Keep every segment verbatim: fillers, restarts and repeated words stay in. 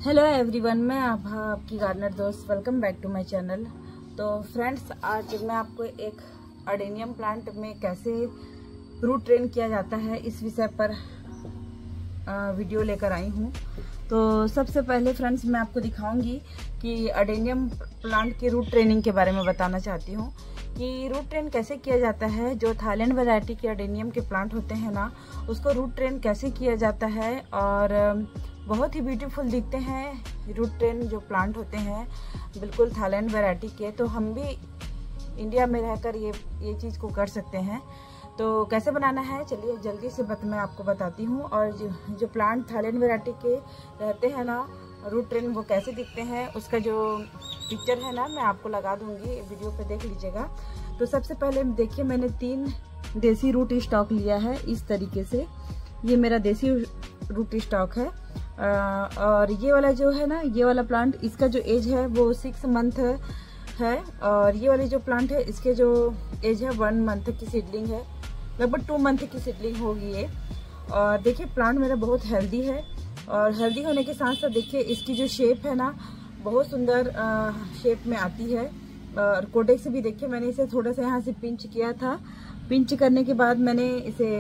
Hello everyone, मैं आभा आपकी gardener दोस्त। Welcome back to my channel. तो फ्रेंड्स, आज मैं आपको एक अडेनियम प्लांट में कैसे रूट ट्रेन किया जाता है इस विषय पर वीडियो लेकर आई हूँ। तो सबसे पहले फ्रेंड्स, मैं आपको दिखाऊंगी कि अडेनियम प्लांट की रूट ट्रेनिंग के बारे में बताना चाहती हूँ कि रूट ट्रेन कैसे किया जाता है। जो थाईलैंड वैरायटी के अडेनियम के प्लांट होते हैं ना, उसको रूट ट्रेन कैसे किया जाता है और बहुत ही ब्यूटीफुल दिखते हैं रूट ट्रेन जो प्लांट होते हैं, बिल्कुल थाईलैंड वैरायटी के। तो हम भी इंडिया में रहकर ये ये चीज़ को कर सकते हैं। तो कैसे बनाना है, चलिए जल्दी से बत मैं आपको बताती हूँ। और जो जो प्लांट थाईलैंड वैरायटी के रहते हैं ना, रूट ट्रेन वो कैसे दिखते हैं, उसका जो पिक्चर है ना, मैं आपको लगा दूंगी, वीडियो पे देख लीजिएगा। तो सबसे पहले देखिए, मैंने तीन देसी रूट स्टॉक लिया है इस तरीके से। ये मेरा देसी रूट स्टॉक है। आ, और ये वाला जो है ना, ये वाला प्लांट, इसका जो एज है वो सिक्स मंथ है। और ये वाली जो प्लांट है, इसके जो एज है वन मंथ की सीडलिंग है, लगभग टू मंथ की सीडलिंग होगी ये। और देखिए, प्लांट मेरा बहुत हेल्दी है। और हेल्दी होने के साथ साथ देखिए, इसकी जो शेप है ना, बहुत सुंदर शेप में आती है। और कोडेक्स भी देखिए, मैंने इसे थोड़ा सा यहाँ से पिंच किया था। पिंच करने के बाद मैंने इसे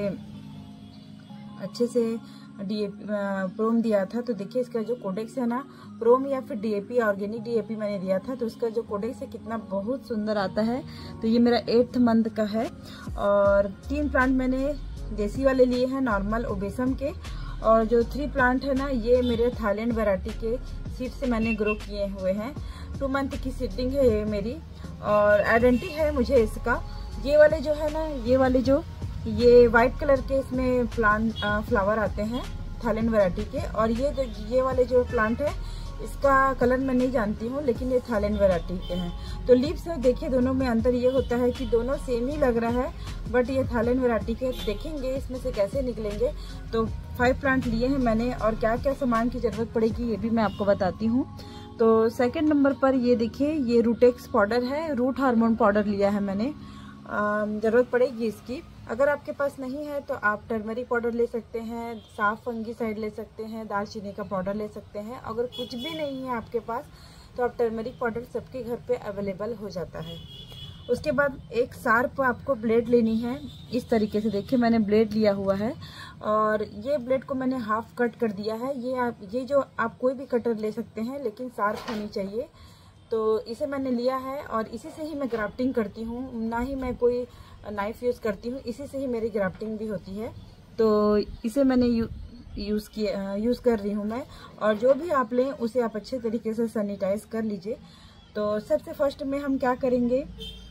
अच्छे से डीएपी प्रोम दिया था। तो देखिए, इसका जो कोडेक्स है ना, प्रोम या फिर डीएपी, ऑर्गेनिक डीएपी मैंने दिया था। तो इसका जो कोडेक्स है कितना बहुत सुंदर आता है। तो ये मेरा एट्थ मंथ का है। और तीन प्लांट मैंने देसी वाले लिए हैं, नॉर्मल ओबेसम के। और जो थ्री प्लांट है ना, ये मेरे थाईलैंड वैरायटी के सीड से मैंने ग्रो किए हुए हैं। टू मंथ की सीडिंग है ये मेरी। और आइडेंटिटी है मुझे इसका। ये वाले जो है ना, ये वाले जो ये वाइट कलर के इसमें प्लांट फ्लावर आते हैं थाईलैंड वैरायटी के। और ये ये वाले जो प्लांट है, इसका कलर मैं नहीं जानती हूँ, लेकिन ये थाईलैंड वैरायटी के हैं। तो लीव्स है, देखिए दोनों में अंतर ये होता है कि दोनों सेम ही लग रहा है, बट ये थाईलैंड वैरायटी के। देखेंगे इसमें से कैसे निकलेंगे। तो फाइव प्लांट लिए हैं मैंने, और क्या क्या सामान की जरूरत पड़ेगी ये भी मैं आपको बताती हूँ। तो सेकेंड नंबर पर ये देखिए, ये रूटेक्स पाउडर है, रूट हार्मोन पाउडर लिया है मैंने। ज़रूरत पड़ेगी इसकी। अगर आपके पास नहीं है तो आप टर्मरिक पाउडर ले सकते हैं, साफ फंगीसाइड ले सकते हैं, दालचीनी का पाउडर ले सकते हैं। अगर कुछ भी नहीं है आपके पास तो आप टर्मरिक पाउडर सबके घर पे अवेलेबल हो जाता है। उसके बाद एक शार्प आपको ब्लेड लेनी है इस तरीके से। देखिए, मैंने ब्लेड लिया हुआ है और ये ब्लेड को मैंने हाफ कट कर दिया है। ये आप ये जो आप कोई भी कटर ले सकते हैं, लेकिन शार्प होनी चाहिए। तो इसे मैंने लिया है और इसी से ही मैं ग्राफ्टिंग करती हूँ, ना ही मैं कोई नाइफ यूज़ करती हूँ। इसी से ही मेरी ग्राफ्टिंग भी होती है। तो इसे मैंने यू, यूज़ किया यूज़ कर रही हूँ मैं। और जो भी आप लें उसे आप अच्छे तरीके से सैनिटाइज कर लीजिए। तो सबसे फर्स्ट में हम क्या करेंगे,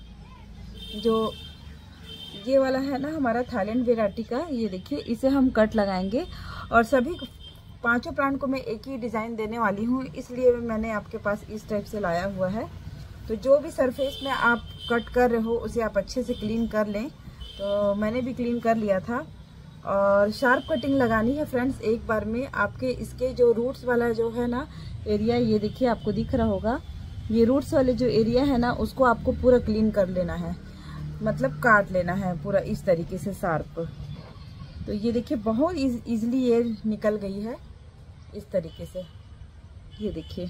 जो ये वाला है ना हमारा थाईलैंड वैरायटी का, ये देखिए, इसे हम कट लगाएंगे। और सभी पांचों प्लांट को मैं एक ही डिज़ाइन देने वाली हूँ, इसलिए मैंने आपके पास इस टाइप से लाया हुआ है। तो जो भी सरफेस में आप कट कर रहे हो उसे आप अच्छे से क्लीन कर लें। तो मैंने भी क्लीन कर लिया था। और शार्प कटिंग लगानी है फ्रेंड्स एक बार में। आपके इसके जो रूट्स वाला जो है ना एरिया, ये देखिए आपको दिख रहा होगा, ये रूट्स वाले जो एरिया है ना, उसको आपको पूरा क्लीन कर लेना है, मतलब काट लेना है पूरा इस तरीके से शार्प। तो ये देखिए, बहुत ईजिली ये निकल गई है इस तरीके से, ये देखिए।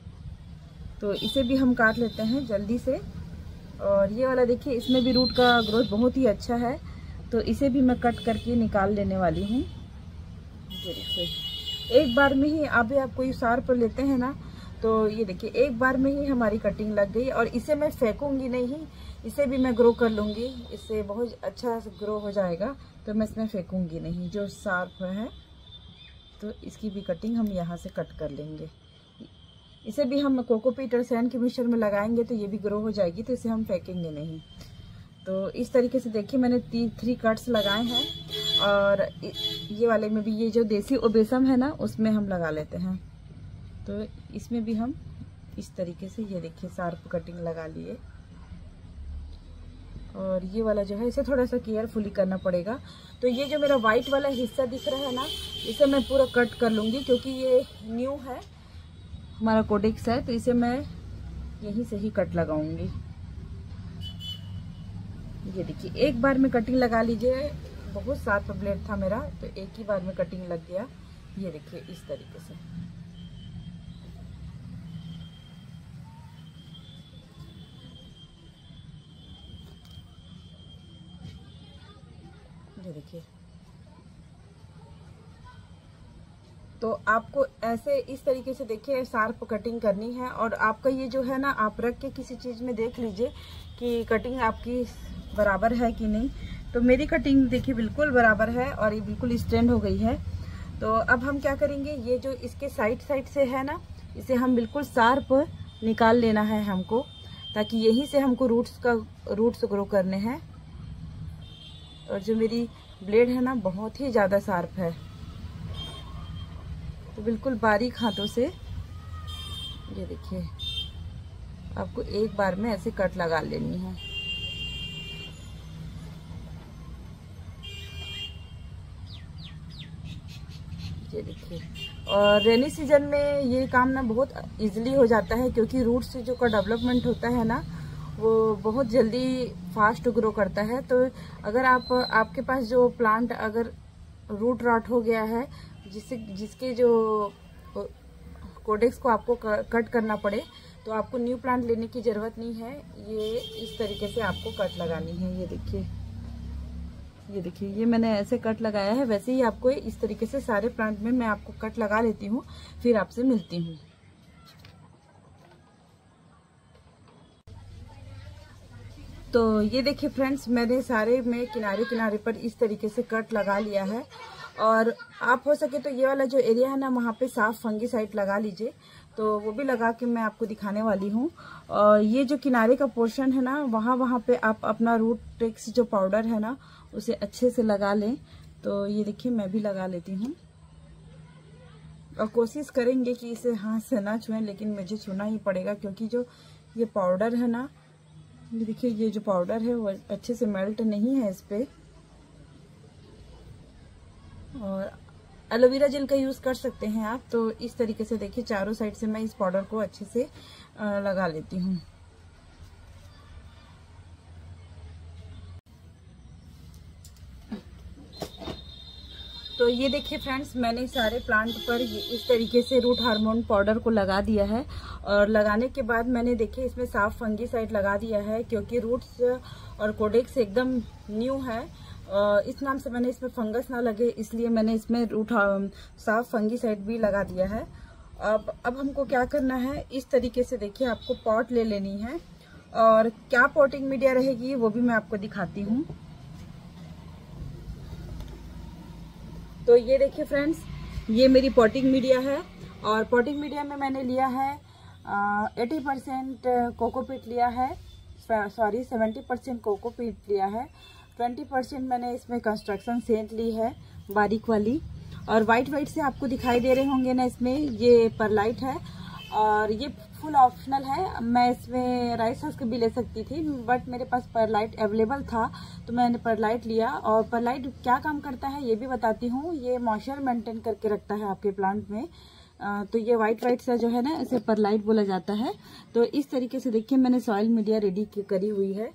तो इसे भी हम काट लेते हैं जल्दी से। और ये वाला देखिए, इसमें भी रूट का ग्रोथ बहुत ही अच्छा है। तो इसे भी मैं कट करके निकाल लेने वाली हूँ। ये देखिए, एक बार में ही आप आप कोई शार्प लेते हैं ना, तो ये देखिए एक बार में ही हमारी कटिंग लग गई। और इसे मैं फेंकूंगी नहीं, इसे भी मैं ग्रो कर लूँगी, इससे बहुत अच्छा ग्रो हो जाएगा। तो मैं इसमें फेंकूंगी नहीं, जो शार्प है। तो इसकी भी कटिंग हम यहाँ से कट कर लेंगे। इसे भी हम कोकोपीट और सैंड के मिक्सचर में लगाएंगे तो ये भी ग्रो हो जाएगी, तो इसे हम फेंकेंगे नहीं। तो इस तरीके से देखिए, मैंने ती, थ्री कट्स लगाए हैं। और ये वाले में भी, ये जो देसी ओबेसम है ना, उसमें हम लगा लेते हैं। तो इसमें भी हम इस तरीके से, ये देखिए, शार्प कटिंग लगा लिए। और ये वाला जो है, इसे थोड़ा सा केयरफुली करना पड़ेगा। तो ये जो मेरा वाइट वाला हिस्सा दिख रहा है ना, इसे मैं पूरा कट कर लूँगी, क्योंकि ये न्यू है, हमारा कोडेक्स है। तो इसे मैं यहीं से ही कट लगाऊंगी। ये देखिए, एक बार में कटिंग लगा लीजिए। बहुत शार्प ब्लेड था मेरा, तो एक ही बार में कटिंग लग गया। ये देखिए इस तरीके से। ये देखिए। तो आपको ऐसे इस तरीके से देखिए शार्प कटिंग करनी है। और आपका ये जो है ना, आप रख के किसी चीज़ में देख लीजिए कि कटिंग आपकी बराबर है कि नहीं। तो मेरी कटिंग देखिए बिल्कुल बराबर है और ये बिल्कुल स्ट्रेंड हो गई है। तो अब हम क्या करेंगे, ये जो इसके साइड साइड से है ना, इसे हम बिल्कुल शार्प निकाल लेना है हमको, ताकि यहीं से हमको रूट्स का रूट्स ग्रो करने हैं। और जो मेरी ब्लेड है ना, बहुत ही ज़्यादा शार्प है, तो बिल्कुल बारीक हाथों से ये देखिए आपको एक बार में ऐसे कट लगा लेनी है। ये देखिए। और रेनी सीजन में ये काम ना बहुत इजीली हो जाता है, क्योंकि रूट से जो का डेवलपमेंट होता है ना, वो बहुत जल्दी फास्ट ग्रो करता है। तो अगर आप आपके पास जो प्लांट अगर रूट रॉट हो गया है, जिससे जिसके जो कोडेक्स को आपको कट करना पड़े, तो आपको न्यू प्लांट लेने की ज़रूरत नहीं है। ये इस तरीके से आपको कट लगानी है। ये देखिए, ये देखिए, ये मैंने ऐसे कट लगाया है। वैसे ही आपको इस तरीके से सारे प्लांट में मैं आपको कट लगा लेती हूँ, फिर आपसे मिलती हूँ। तो ये देखिए फ्रेंड्स, मैंने सारे में किनारे किनारे पर इस तरीके से कट लगा लिया है। और आप हो सके तो ये वाला जो एरिया है ना, वहाँ पे साफ फंगीसाइड लगा लीजिए। तो वो भी लगा के मैं आपको दिखाने वाली हूँ। और ये जो किनारे का पोर्शन है ना, वहाँ वहाँ पे आप अपना रूट टेक्स जो पाउडर है ना, उसे अच्छे से लगा लें। तो ये देखिए, मैं भी लगा लेती हूँ। और कोशिश करेंगे कि इसे हाथ से ना छुएं, लेकिन मुझे छूना ही पड़ेगा, क्योंकि जो ये पाउडर है ना, ये देखिए, ये जो पाउडर है वो अच्छे से मेल्ट नहीं है इस पे। और एलोवेरा जेल का यूज़ कर सकते हैं आप। तो इस तरीके से देखिए, चारों साइड से मैं इस पाउडर को अच्छे से लगा लेती हूँ। तो ये देखिए फ्रेंड्स, मैंने सारे प्लांट पर ये इस तरीके से रूट हार्मोन पाउडर को लगा दिया है। और लगाने के बाद मैंने देखिए इसमें साफ फंगीसाइड लगा दिया है, क्योंकि रूट्स और कोडेक्स एकदम न्यू है। इस नाम से मैंने इसमें फंगस ना लगे, इसलिए मैंने इसमें रूट साफ फंगीसाइड भी लगा दिया है। अब अब हमको क्या करना है, इस तरीके से देखिए आपको पॉट ले लेनी है। और क्या पॉटिंग मीडिया रहेगी वो भी मैं आपको दिखाती हूँ। तो ये देखिए फ्रेंड्स, ये मेरी पॉटिंग मीडिया है। और पॉटिंग मीडिया में मैंने लिया है अस्सी परसेंट कोकोपीट लिया है, सॉरी सेवेंटी परसेंट कोकोपीट लिया है। ट्वेंटी परसेंट मैंने इसमें कंस्ट्रक्शन सेंट ली है, बारीक वाली। और वाइट वाइट से आपको दिखाई दे रहे होंगे ना, इसमें ये परलाइट है। और ये फुल ऑप्शनल है। मैं इसमें राइस हस्क भी ले सकती थी, बट मेरे पास परलाइट अवेलेबल था, तो मैंने परलाइट लिया। और परलाइट क्या काम करता है ये भी बताती हूँ। ये मॉइस्चर मेंटेन करके रखता है आपके प्लांट में। आ, तो ये वाइट वाइट सा जो है ना, इसे परलाइट बोला जाता है। तो इस तरीके से देखिए, मैंने सॉइल मीडिया रेडी करी हुई है।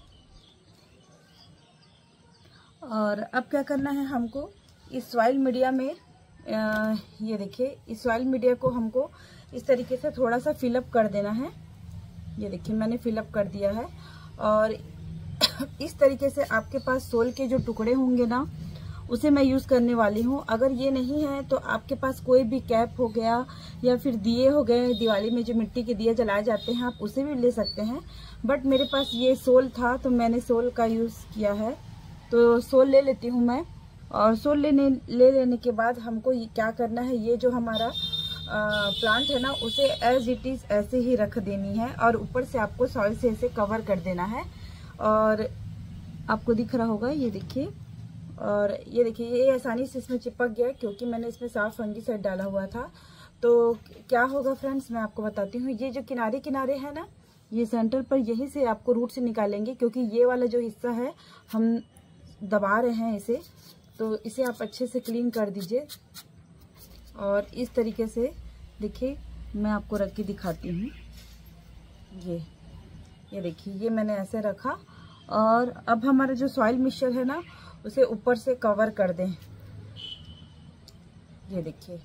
और अब क्या करना है हमको, इस सॉइल मीडिया में आ, ये देखिए, इस सॉइल मीडिया को हमको इस तरीके से थोड़ा सा फिलअप कर देना है। ये देखिए, मैंने फिलअप कर दिया है। और इस तरीके से आपके पास सोल के जो टुकड़े होंगे ना, उसे मैं यूज़ करने वाली हूँ। अगर ये नहीं है तो आपके पास कोई भी कैप हो गया या फिर दिए हो गए, दिवाली में जो मिट्टी के दिए जलाए जाते हैं, आप उसे भी ले सकते हैं। बट मेरे पास ये सोल था, तो मैंने सोल का यूज़ किया है। तो सोल ले लेती हूँ मैं। और सोल लेने ले लेने के बाद हमको क्या करना है, ये जो हमारा प्लांट है ना, उसे एज इट इज़ ऐसे ही रख देनी है। और ऊपर से आपको सॉइल से ऐसे कवर कर देना है। और आपको दिख रहा होगा, ये देखिए। और ये देखिए, ये आसानी से इसमें चिपक गया, क्योंकि मैंने इसमें साफ फंगीसाइड डाला हुआ था। तो क्या होगा फ्रेंड्स, मैं आपको बताती हूँ। ये जो किनारे किनारे है ना, ये सेंटर पर यहीं से आपको रूट से निकालेंगे, क्योंकि ये वाला जो हिस्सा है हम दबा रहे हैं इसे। तो इसे आप अच्छे से क्लीन कर दीजिए। और इस तरीके से देखिए, मैं आपको रख के दिखाती हूँ। ये ये देखिए, ये मैंने ऐसे रखा। और अब हमारा जो सॉइल मिक्सचर है ना, उसे ऊपर से कवर कर दें। ये देखिए,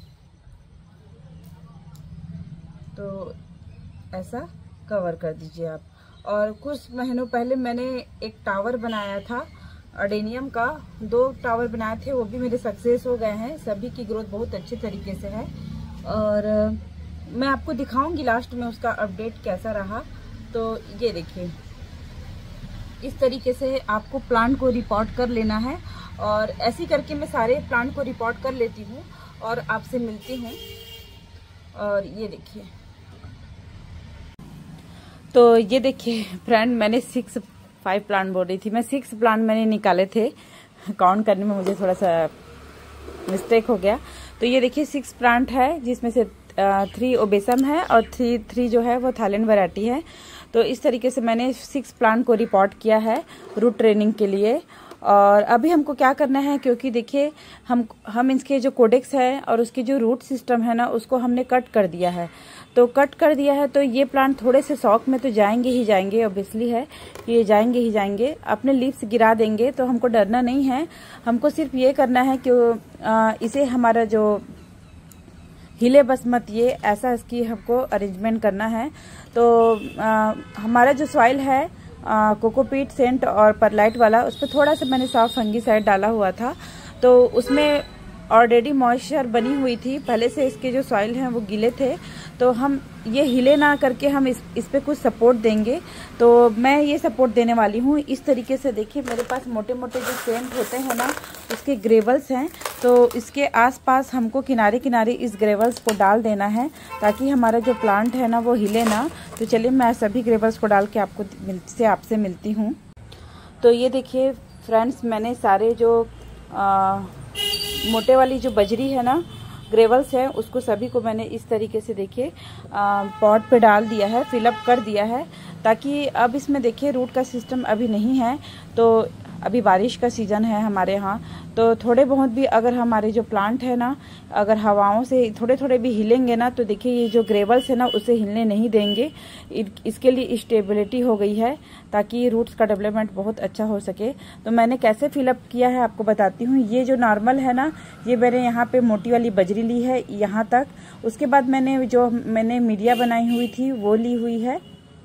तो ऐसा कवर कर दीजिए आप। और कुछ महीनों पहले मैंने एक टावर बनाया था, अडेनियम का दो टावर बनाए थे, वो भी मेरे सक्सेस हो गए हैं। सभी की ग्रोथ बहुत अच्छे तरीके से है और मैं आपको दिखाऊंगी लास्ट में उसका अपडेट कैसा रहा। तो ये देखिए, इस तरीके से आपको प्लांट को रिपोर्ट कर लेना है और ऐसे करके मैं सारे प्लांट को रिपोर्ट कर लेती हूँ और आपसे मिलती हूँ। और ये देखिए, तो ये देखिए फ्रेंड, मैंने सिक्स फाइव प्लांट बोल रही थी मैं, सिक्स प्लांट मैंने निकाले थे। काउंट करने में मुझे थोड़ा सा मिस्टेक हो गया। तो ये देखिए सिक्स प्लांट है, जिसमें से थ्री ओबेसम है और थ्री थ्री जो है वो थाईलैंड वैरायटी है। तो इस तरीके से मैंने सिक्स प्लांट को रिपोर्ट किया है रूट ट्रेनिंग के लिए। और अभी हमको क्या करना है, क्योंकि देखिए हम हम इसके जो कोडेक्स है और उसके जो रूट सिस्टम है ना, उसको हमने कट कर दिया है। तो कट कर दिया है तो ये प्लांट थोड़े से शौक में तो जाएंगे ही जाएंगे, ऑब्वियसली है कि ये जाएंगे ही जाएंगे, अपने लीव्स गिरा देंगे। तो हमको डरना नहीं है, हमको सिर्फ ये करना है कि इसे हमारा जो हिले बस मत, ये ऐसा इसकी हमको अरेंजमेंट करना है। तो आ, हमारा जो सॉइल है कोकोपीट सेंट और परलाइट वाला, उस पर थोड़ा सा मैंने सॉफ्ट फंगीसाइड डाला हुआ था। तो उसमें ऑलरेडी मॉइस्चर बनी हुई थी, पहले से इसके जो सॉइल हैं वो गीले थे। तो हम ये हिले ना करके हम इस इस पे कुछ सपोर्ट देंगे। तो मैं ये सपोर्ट देने वाली हूँ इस तरीके से। देखिए मेरे पास मोटे मोटे जो सेंट होते हैं ना, उसके ग्रेवल्स हैं। तो इसके आसपास हमको किनारे किनारे इस ग्रेवल्स को डाल देना है ताकि हमारा जो प्लांट है ना वो हिले ना। तो चलिए मैं सभी ग्रेवल्स को डाल के आपको से आपसे मिलती हूँ। तो ये देखिए फ्रेंड्स, मैंने सारे जो आ, मोटे वाली जो बजरी है ना, ग्रेवल्स है, उसको सभी को मैंने इस तरीके से देखिए पॉट पे डाल दिया है, फिलअप कर दिया है। ताकि अब इसमें देखिए रूट का सिस्टम अभी नहीं है, तो अभी बारिश का सीज़न है हमारे यहाँ। तो थोड़े बहुत भी अगर हमारे जो प्लांट है ना, अगर हवाओं से थोड़े थोड़े भी हिलेंगे ना, तो देखिए ये जो ग्रेवल्स है ना उसे हिलने नहीं देंगे। इसके लिए स्टेबिलिटी हो गई है ताकि रूट्स का डेवलपमेंट बहुत अच्छा हो सके। तो मैंने कैसे फिलअप किया है आपको बताती हूँ। ये जो नॉर्मल है ना, ये मैंने यहाँ पे मोटी वाली बजरी ली है यहाँ तक। उसके बाद मैंने जो मैंने मीडिया बनाई हुई थी वो ली हुई है,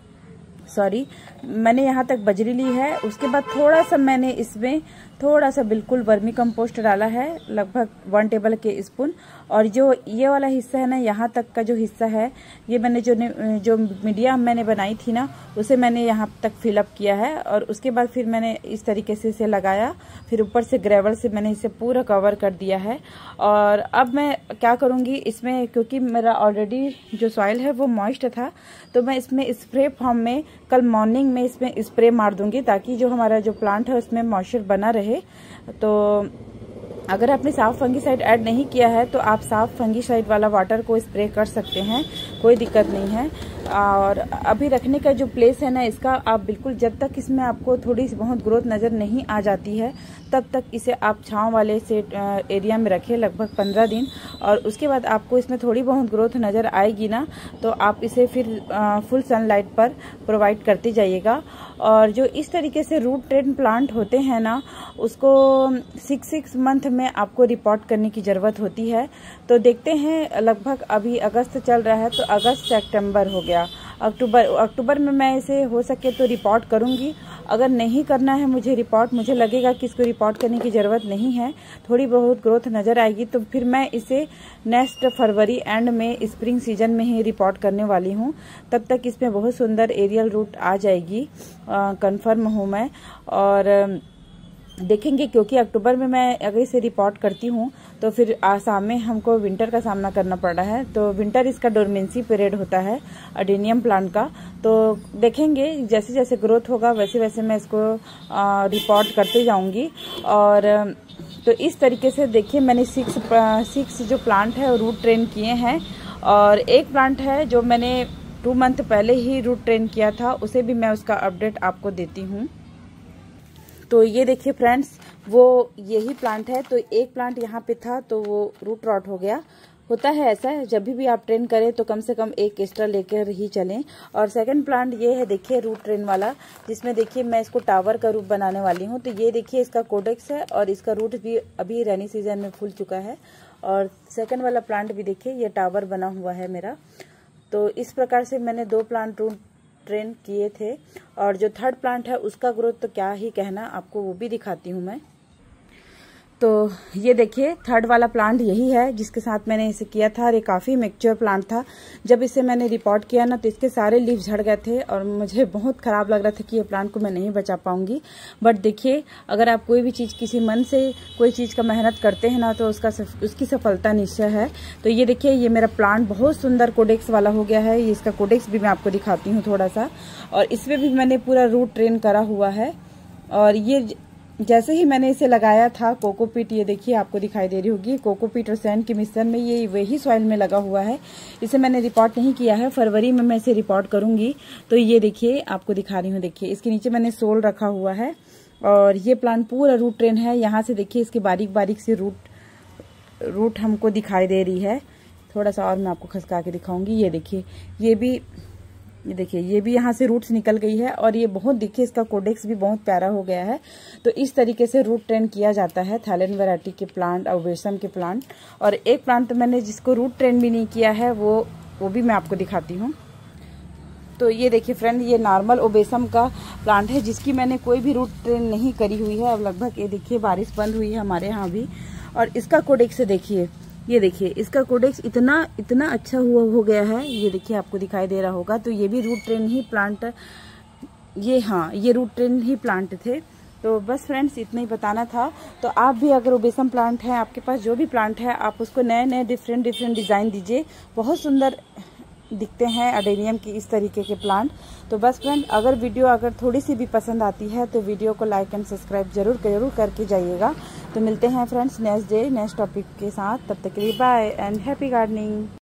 सॉरी मैंने यहाँ तक बजरी ली है। उसके बाद थोड़ा सा मैंने इसमें थोड़ा सा बिल्कुल वर्मी कंपोस्ट डाला है, लगभग वन टेबल के स्पून। और जो ये वाला हिस्सा है ना, यहाँ तक का जो हिस्सा है, ये मैंने जो जो मीडिया मैंने बनाई थी ना, उसे मैंने यहाँ तक फिलअप किया है। और उसके बाद फिर मैंने इस तरीके से इसे लगाया, फिर ऊपर से ग्रेवल से मैंने इसे पूरा कवर कर दिया है। और अब मैं क्या करूँगी इसमें, क्योंकि मेरा ऑलरेडी जो सॉइल है वो मॉइस्ट था, तो मैं इसमें स्प्रे फॉर्म में कल मॉर्निंग में इसमें स्प्रे मार दूंगी ताकि जो हमारा जो प्लांट है उसमें मॉइस्चर बना रहे। तो अगर आपने साफ फंगीसाइड ऐड नहीं किया है तो आप साफ फंगीसाइड वाला वाटर को स्प्रे कर सकते हैं, कोई दिक्कत नहीं है। और अभी रखने का जो प्लेस है ना इसका, आप बिल्कुल जब तक इसमें आपको थोड़ी सी बहुत ग्रोथ नज़र नहीं आ जाती है तब तक इसे आप छांव वाले से एरिया में रखें, लगभग पंद्रह दिन। और उसके बाद आपको इसमें थोड़ी बहुत ग्रोथ नज़र आएगी ना, तो आप इसे फिर फुल सनलाइट पर प्रोवाइड करते जाइएगा। और जो इस तरीके से रूट ट्रेन प्लांट होते हैं ना, उसको सिक्स सिक्स मंथ में आपको रिपोर्ट करने की ज़रूरत होती है। तो देखते हैं, लगभग अभी अगस्त चल रहा है, तो अगस्त से अक्टूबर हो गया, अक्टूबर अक्टूबर में मैं इसे हो सके तो रिपोर्ट करूंगी। अगर नहीं करना है मुझे रिपोर्ट, मुझे लगेगा कि इसको रिपोर्ट करने की ज़रूरत नहीं है, थोड़ी बहुत ग्रोथ नज़र आएगी, तो फिर मैं इसे नेक्स्ट फरवरी एंड में स्प्रिंग सीजन में ही रिपोर्ट करने वाली हूँ। तब तक इसमें बहुत सुंदर एरियल रूट आ जाएगी, कंफर्म हूँ मैं। और देखेंगे, क्योंकि अक्टूबर में मैं अगर इसे रिपोर्ट करती हूँ तो फिर आसाम में हमको विंटर का सामना करना पड़ रहा है। तो विंटर इसका डोरमेंसी पीरियड होता है अडेनियम प्लांट का। तो देखेंगे जैसे जैसे ग्रोथ होगा वैसे वैसे मैं इसको आ, रिपोर्ट करते जाऊंगी। और तो इस तरीके से देखिए मैंने सिक्स सिक्स जो प्लांट है रूट ट्रेन किए हैं। और एक प्लांट है जो मैंने टू मंथ पहले ही रूट ट्रेन किया था, उसे भी मैं उसका अपडेट आपको देती हूँ। तो ये देखिए फ्रेंड्स, वो यही प्लांट है। तो एक प्लांट यहाँ पे था तो वो रूट रॉट हो गया। होता है ऐसा, जब भी आप ट्रेन करें तो कम से कम एक एक्स्ट्रा लेकर ही चलें। और सेकंड प्लांट ये है, देखिए रूट ट्रेन वाला, जिसमें देखिए मैं इसको टावर का रूप बनाने वाली हूँ। तो ये देखिए इसका कोडेक्स है और इसका रूट भी अभी रेनी सीजन में फूल चुका है। और सेकंड वाला प्लांट भी देखिए ये टावर बना हुआ है मेरा। तो इस प्रकार से मैंने दो प्लांट रूट ट्रेन किए थे। और जो थर्ड प्लांट है उसका ग्रोथ तो क्या ही कहना, आपको वो भी दिखाती हूँ मैं। तो ये देखिए थर्ड वाला प्लांट यही है जिसके साथ मैंने इसे किया था, और ये काफ़ी मैच्योर प्लांट था। जब इसे मैंने रिपोर्ट किया ना तो इसके सारे लीव झड़ गए थे और मुझे बहुत ख़राब लग रहा था कि ये प्लांट को मैं नहीं बचा पाऊंगी। बट देखिए, अगर आप कोई भी चीज़ किसी मन से कोई चीज़ का मेहनत करते हैं ना तो उसका उसकी सफलता निश्चय है। तो ये देखिए, ये मेरा प्लांट बहुत सुंदर कोडेक्स वाला हो गया है। इसका कोडेक्स भी मैं आपको दिखाती हूँ थोड़ा सा। और इसमें भी मैंने पूरा रूट ट्रेन करा हुआ है। और ये जैसे ही मैंने इसे लगाया था कोकोपीट, ये देखिए आपको दिखाई दे रही होगी, कोकोपीट और सैंड के मिश्रण में ये वही सॉइल में लगा हुआ है। इसे मैंने रिपोर्ट नहीं किया है, फरवरी में मैं इसे रिपोर्ट करूंगी। तो ये देखिए आपको दिखा रही हूँ, देखिए इसके नीचे मैंने सोल रखा हुआ है। और ये प्लांट पूरा रूट ट्रेन है। यहाँ से देखिए इसकी बारीक बारीक से रूट रूट हमको दिखाई दे रही है। थोड़ा सा और मैं आपको खसका के दिखाऊंगी। ये देखिए, ये भी ये देखिए ये भी यहाँ से रूट्स निकल गई है। और ये बहुत देखिए इसका कोडेक्स भी बहुत प्यारा हो गया है। तो इस तरीके से रूट ट्रेन किया जाता है थाईलैंड वैरायटी के प्लांट और बेसम के प्लांट। और एक प्लांट मैंने जिसको रूट ट्रेन भी नहीं किया है वो वो भी मैं आपको दिखाती हूँ। तो ये देखिए फ्रेंड, ये नॉर्मल ओबेसम का प्लांट है जिसकी मैंने कोई भी रूट ट्रेन नहीं करी हुई है। अब लगभग ये देखिए बारिश बंद हुई है हमारे यहाँ भी। और इसका कोडेक्स देखिए, ये देखिए इसका कोडेक्स इतना इतना अच्छा हुआ हो गया है। ये देखिए आपको दिखाई दे रहा होगा। तो ये भी रूट ट्रेन ही प्लांट, ये हाँ ये रूट ट्रेन ही प्लांट थे। तो बस फ्रेंड्स इतना ही बताना था। तो आप भी अगर ओबेसम प्लांट है आपके पास, जो भी प्लांट है, आप उसको नए नए डिफरेंट डिफरेंट डिज़ाइन दीजिए। बहुत सुंदर दिखते हैं अडेनियम की इस तरीके के प्लांट। तो बस फ्रेंड, अगर वीडियो अगर थोड़ी सी भी पसंद आती है तो वीडियो को लाइक एंड सब्सक्राइब जरूर जरूर करके जाइएगा। तो मिलते हैं friends next day next topic के साथ। तब तक के लिए बाय एंड हैप्पी गार्डनिंग।